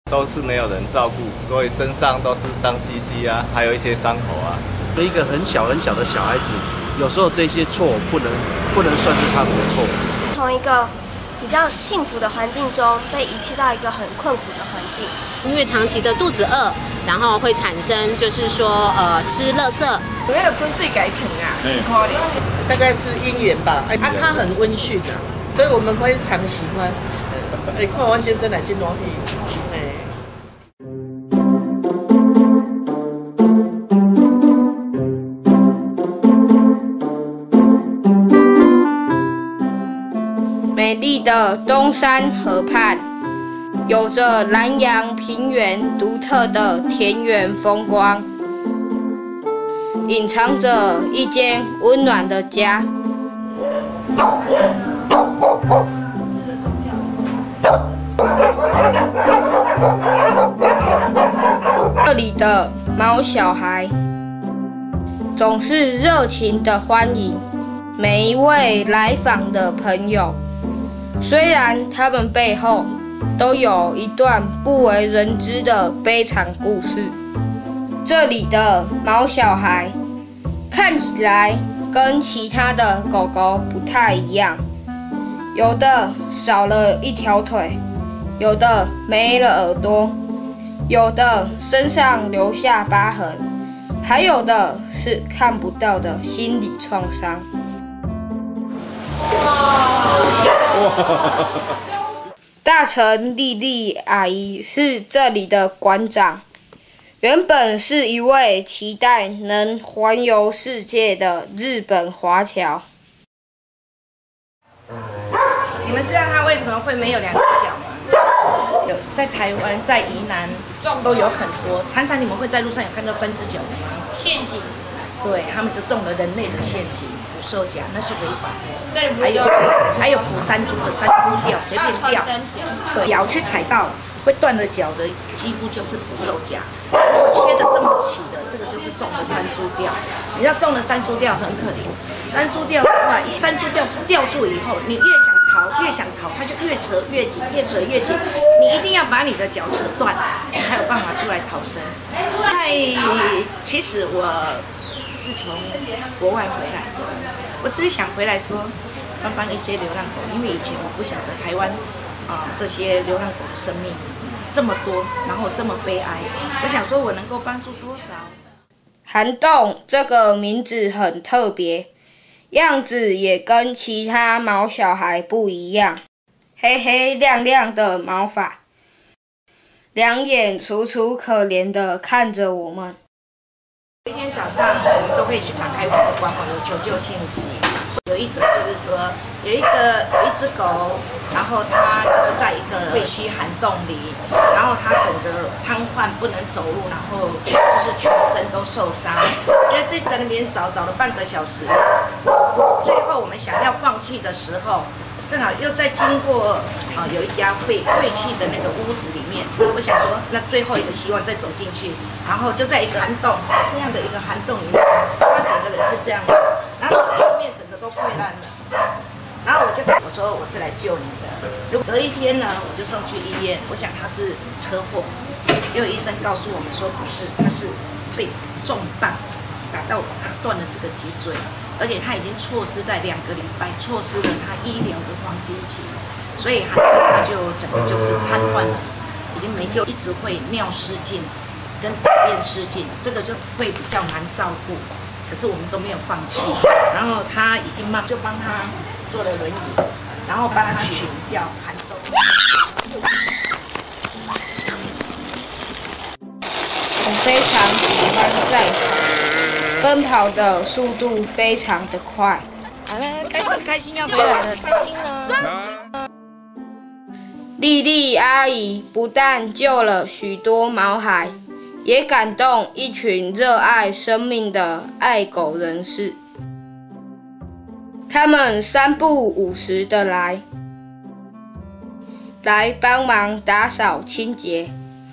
都是没有人照顾，所以身上都是脏兮兮啊，还有一些伤口啊。 一个很小很小的小孩子，有时候这些错不能算是他们的错。 从一个比较幸福的环境中被遗弃到一个很困苦的环境， 因为长期的肚子饿，然后会产生就是说吃垃圾。 我那个分最改疼啊，很可怜。大概是姻缘吧，他很温驯啊，所以我们非常喜欢。看我先生来进暖皮， 美丽的东山河畔，有着南洋平原独特的田园风光，隐藏着一间温暖的家。这里的毛小孩总是热情的欢迎每一位来访的朋友。虽然他们背后都有一段不为人知的悲惨故事，这里的毛小孩看起来跟其他的狗狗不太一样，有的少了一条腿，有的没了耳朵，有的身上留下疤痕，还有的是看不到的心理创伤。大成丽丽阿姨是这里的馆长，原本是一位期待能环游世界的日本华侨。 你们知道它为什么会没有两只脚吗？有在台湾、在宜兰都有很多，常常你们会在路上有看到3只脚的吗？ 陷阱。 对，他们就中了人类的陷阱，捕兽夹那是违法的。 对， 还有捕山猪的山猪钓，随便钓，对，脚去踩到会断了脚的，几乎就是捕兽夹。如果切的这么起的，这个就是中了山猪钓。你知道中了山猪钓很可怜，山猪钓的话，山猪钓是吊住以后，你越想逃，它就越扯越紧，越扯越紧。你一定要把你的脚扯断，你才有办法出来逃生。其实我是从国外回来的，我只是想回来说帮一些流浪狗，因为以前我不晓得台湾这些流浪狗的生命这么多，然后这么悲哀，我想说我能够帮助多少。 涵洞这个名字很特别，样子也跟其他毛小孩不一样，黑黑亮亮的毛发，两眼楚楚可怜地看着我们。 每天早上我们都会去打开我们的官网，有求救信息。有一则就是说，有一只狗，然后它就是在一个废墟涵洞里，然后它整个瘫痪不能走路，然后就是全身都受伤。我觉得这次在那边找了半个小时，最后我们想要放弃的时候，正好又在经过有一家废弃的那个屋子里面，我想说那最后一个希望再走进去，然后就在一个涵洞这样的一个涵洞里面，他整个人是这样的，然后后面整个都溃烂了，然后我说我是来救你的，隔一天呢我就送去医院，我想他是车祸，结果医生告诉我们说不是，他是被重磅打断了这个脊椎。而且他已经错失在2个礼拜，错失了他医疗的黄金期，所以他就整个就是瘫痪了，已经没救，一直会尿失禁跟大便失禁，这个就会比较难照顾。可是我们都没有放弃，然后他已经就帮他做了轮椅，然后帮他取名叫涵洞。 我非常喜欢赛跑，奔跑的速度非常的快。 好了，开心要回来了，开心了。 丽丽阿姨不但救了许多毛孩，也感动一群热爱生命的爱狗人士。他们3不5时的来帮忙打扫清洁。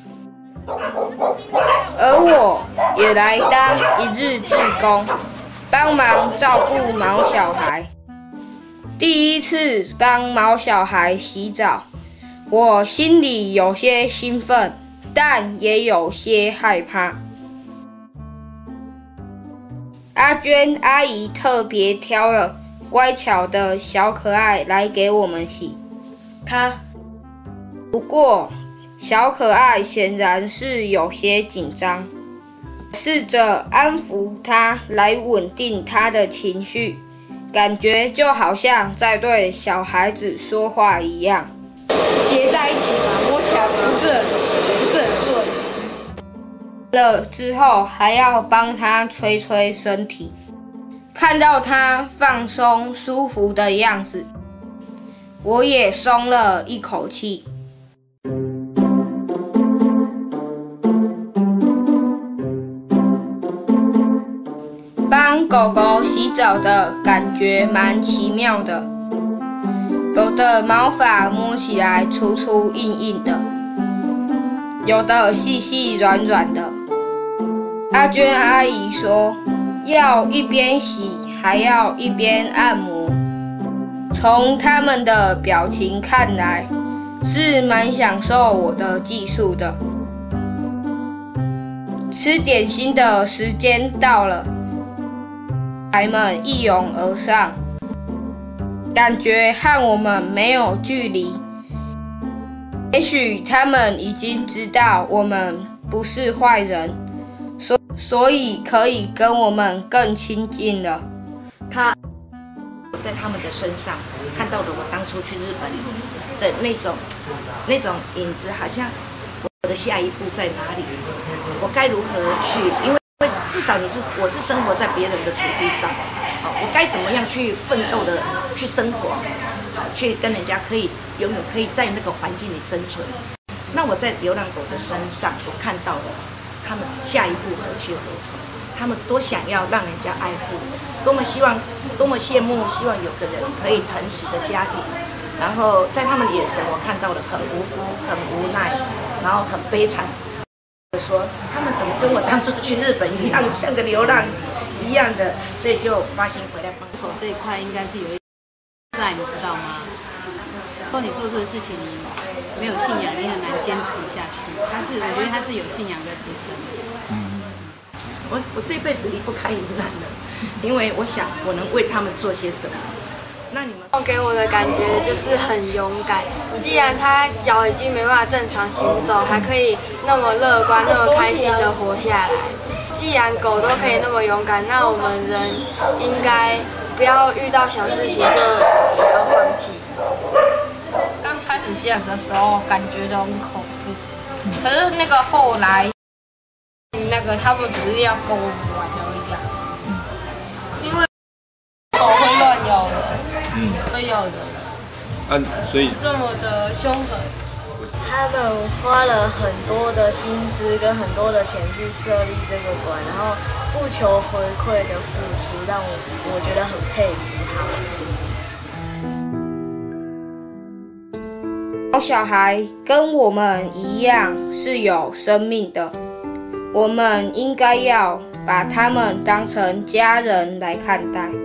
而我也来当一日志工，帮忙照顾毛小孩。第一次帮毛小孩洗澡，我心里有些兴奋， 但也有些害怕。阿娟阿姨特别挑了乖巧的小可爱来给我们洗。不过小可爱显然是有些紧张，试着安抚她来稳定她的情绪，感觉就好像在对小孩子说话一样。 叠在一起嘛，摸起来不是很顺。 了之后还要帮她吹吹身体，看到她放松舒服的样子，我也松了一口气。帮狗狗洗澡的感觉蛮奇妙的，有的毛发摸起来粗粗硬硬的，有的细细软软的。阿娟阿姨说，要一边洗还要一边按摩。从他们的表情看来，是蛮享受我的技术的。吃点心的时间到了，小孩们一拥而上，感觉和我们没有距离。也许他们已经知道我们不是坏人，所以可以跟我们更亲近了。 我在他们的身上看到了我当初去日本的那种影子，好像我的下一步在哪里，我该如何去？因为至少我是生活在别人的土地上，我该怎么样去奋斗的去生活，去跟人家永远可以在那个环境里生存。那我在流浪狗的身上，我看到了他们下一步何去何从，他们多想要让人家爱护，多么羡慕，希望有个人可以疼惜的家庭。然后在他们的眼神，我看到了很无辜、很无奈，然后很悲惨。说他们怎么跟我当初去日本一样，像个流浪一样的，所以就发心回来帮狗这一块应该是有一在，你知道吗？如果你做这个事情，你没有信仰，你很难坚持下去。我觉得他是有信仰的支撑。 我这辈子离不开宜兰了，因为我想我能为他们做些什么。那你们给我的感觉就是很勇敢，既然他脚已经没办法正常行走，还可以那么乐观、那么开心的活下来。既然狗都可以那么勇敢，那我们人应该不要遇到小事情就想要放弃。 刚开始这样的时候，感觉都很恐怖，可是那个后来，他们只是要跟我们玩而已啊。 因为狗会乱咬人，会咬人， 所以这么的凶狠。 他们花了很多的心思跟很多的钱去设立这个馆，然后不求回馈的付出，让我觉得很佩服他们。 小孩跟我们一样是有生命的，我们应该要把他们当成家人来看待。